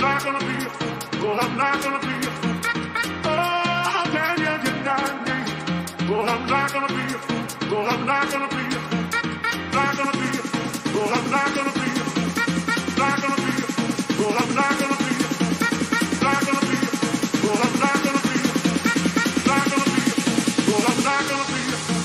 not gonna be a fool. Oh, I'm not gonna be a fool. Oh, how can you deny me? Oh, I'm not gonna be a fool. Oh, I'm not gonna be a fool. Not gonna be a fool. Oh, I'm not gonna be a fool. Not gonna be a fool. Oh, I'm not gonna be a fool. Not gonna be a fool. Oh, I'm not gonna be a fool. Not gonna be a fool. Oh, I'm not gonna be a fool.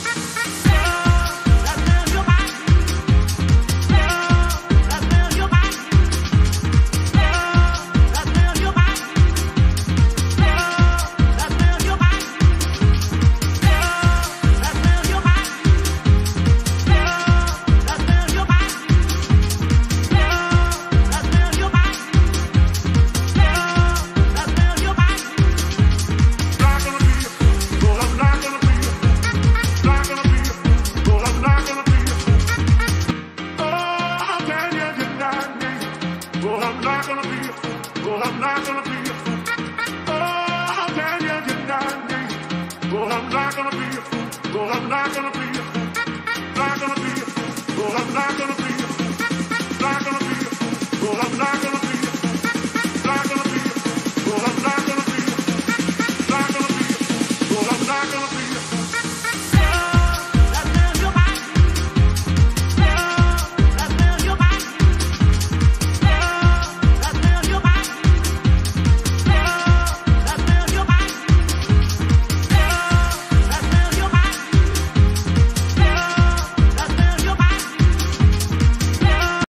Oh, I'm not gonna be a fool. Oh, I'm not gonna be a fool. Oh, how can you deny me? Oh, I'm not gonna be a fool. Oh, I'm not gonna be a fool. Not gonna be a fool. Oh, I'm not gonna be a fool. Not gonna be a fool. Oh, I'm not gonna